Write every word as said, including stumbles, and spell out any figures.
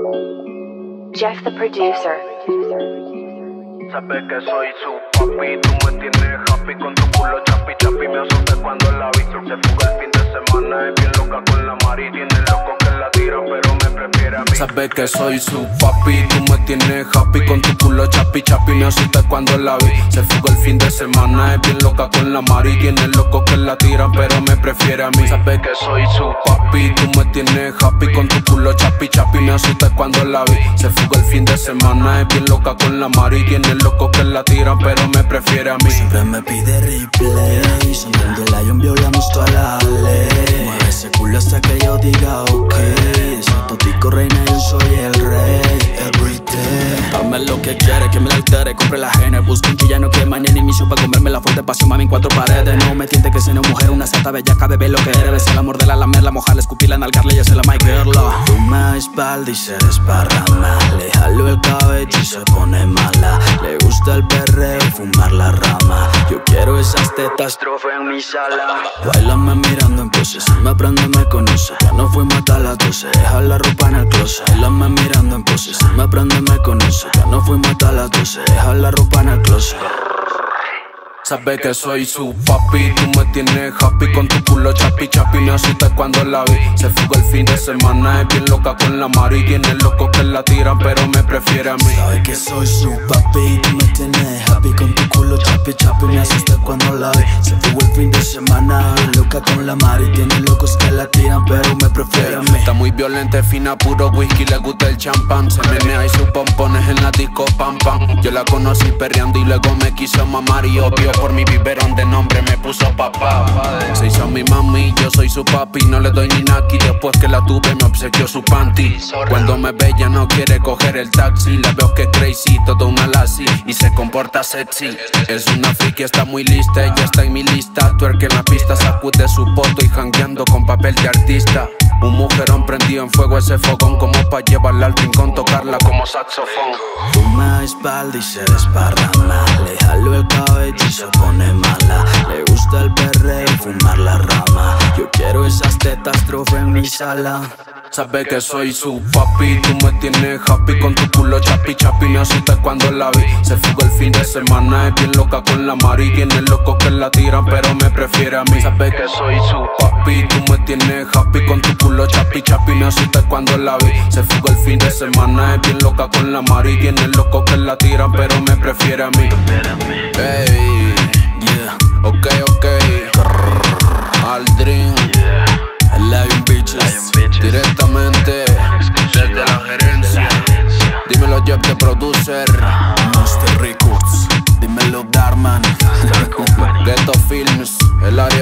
Jeff the producer. Sabes que soy su papi, tú me tienes happy con tu culo chapi chapi. Me asusté cuando la vi, se fuga el fin de semana. Es bien loca con la mari, tiene loco que la tiran, pero me prefiere a mí. Sabes que soy su papi, tú me tienes happy con tu culo chapi chapi. Me asusté cuando la vi, se fuga el fin de semana. Es bien loca con la mari, tiene loco que la tiran, pero me prefiere a mí. Sabes que soy su papi, tú me tienes happy con tu culo chapi chapi. Me asusté cuando la vi, se fuga el fin de semana. Es bien loca con la mari, tiene loco que la tiran, pero me prefiere a mí. Siempre me pide replay, sonando el Lion violamos toda la ley. Mueve ese culo hasta que yo diga ok. Ese totico reina, yo soy el rey. Everyday, dame lo que quiere, que me la altere, compre la gene. Busco un villano que mañana inicio pa' comerme la fuerte pasión, mami, en cuatro paredes. No me tiente que sea una mujer, una santa bellaca, bebé lo que eres. Besar la morderla, lamerla, mojarla, escupirla, nalgarla y hacerla my girl. Fuma espalda y se desparrama, le jalo el cabello y se pone mala. Le gusta el perreo y fumar la rama. Yo quiero esas tetas trofe en mi sala. Bailame mirando en poses, si me prende me conoce. Ya no fuimos hasta las doce, deja la ropa en el closet. Bailame mirando en poses, si me prende me conoce. Ya no fuimos hasta las doce, deja la ropa en el closet. Sabes que soy su papi, tú me tienes happy con tu culo chapi chapi. Me asusté cuando la vi, se fugó el fin de semana. Es bien loca con la mari, tiene loco que la tiran, pero me prefiere a mí. Sabes que soy su papi, tú me tienes happy con tu culo chapi chapi. Me asusté cuando la vi, se fugó el fin de semana. Bien loca con la mari, tiene locos que la tiran, pero me prefiere a mí. Está muy violenta, fina, puro whisky, le gusta el champán. Se menea y sus pompones en la disco pam pam. Yo la conocí perreando y luego me quiso mamar y obvio por mi biberón de nombre me puso papá. Se hizo mi mami, yo soy su papi. No le doy ni naki, después que la tuve me obsequió su panty. Cuando me ve ya no quiere coger el taxi. La veo que es crazy, toda una lassie y se comporta sexy. Es una friki, está muy lista, ella está en mi lista. Twerk en la pista, sacude su poto y jangueando con papel de artista. Un mujerón prendido en fuego ese fogón, como pa' llevarla al rincón, tocarla como saxofón. Fuma espalda y se desparrama, le jalo el cabello y se pone mala. Le gusta el perreo y fumar la rama. Yo quiero esas tetas trofe en mi sala. Sabes que soy su papi, tú me tienes happy con tu culo chapi chapi. Me asusté cuando la vi, se fugó el fin de semana. Es bien loca con la mari, tiene locos que la tiran, pero me prefiere a mí. Sabes que soy su papi, tú me tienes happy con tu culo chapi chapi. Me asusté cuando la vi, se fugó el fin de semana. Es bien loca con la mari, tiene locos que la tiran, pero me prefiere a mí. Hey, Yeah, ok, ok, Aldrin, Lion Bitches, directamente desde la gerencia. Dímelo Jeff the producer, Monster Records, dímelo Darman. Ghetto Films, el área